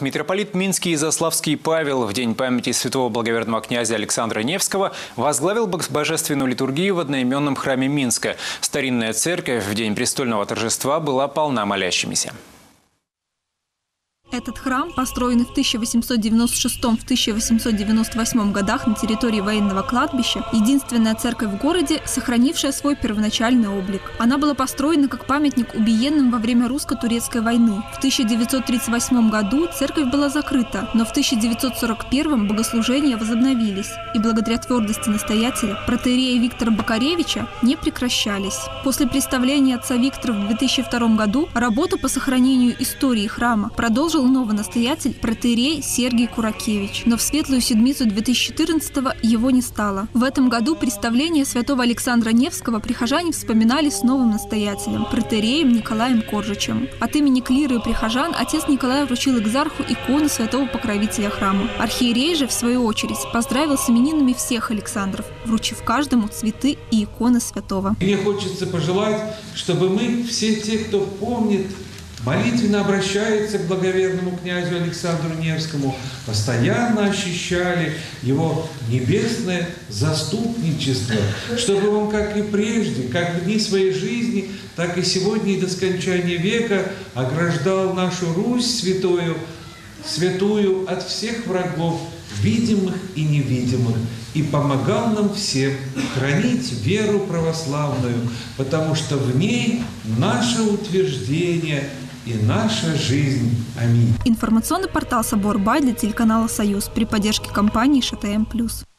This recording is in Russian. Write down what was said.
Митрополит Минский и Заславский Павел в день памяти святого благоверного князя Александра Невского возглавил божественную литургию в одноименном храме Минска. Старинная церковь в день престольного торжества была полна молящимися. Этот храм, построенный в 1896-1898 годах на территории военного кладбища, единственная церковь в городе, сохранившая свой первоначальный облик. Она была построена как памятник убиенным во время русско-турецкой войны. В 1938 году церковь была закрыта, но в 1941 богослужения возобновились, и благодаря твердости настоятеля, протоиерея Виктора Бокаревича, не прекращались. После представления отца Виктора в 2002 году работу по сохранению истории храма продолжил новый настоятель протоиерей Сергий Куракевич. Но в Светлую Седмицу 2014-го его не стало. В этом году представление святого Александра Невского прихожане вспоминали с новым настоятелем, протоиереем Николаем Коржичем. От имени клира и прихожан отец Николай вручил экзарху икону святого покровителя храма. Архиерей же, в свою очередь, поздравил с именинами всех Александров, вручив каждому цветы и иконы святого. Мне хочется пожелать, чтобы мы, все те, кто помнит, молитвенно обращается к благоверному князю Александру Невскому, постоянно ощущали его небесное заступничество, чтобы он, как и прежде, как в дни своей жизни, так и сегодня и до скончания века ограждал нашу Русь святую от всех врагов, видимых и невидимых, и помогал нам всем хранить веру православную, потому что в ней наше утверждение и наша жизнь. Аминь. Информационный портал «Собор Бай» для телеканала «Союз» при поддержке компании ШТМ+.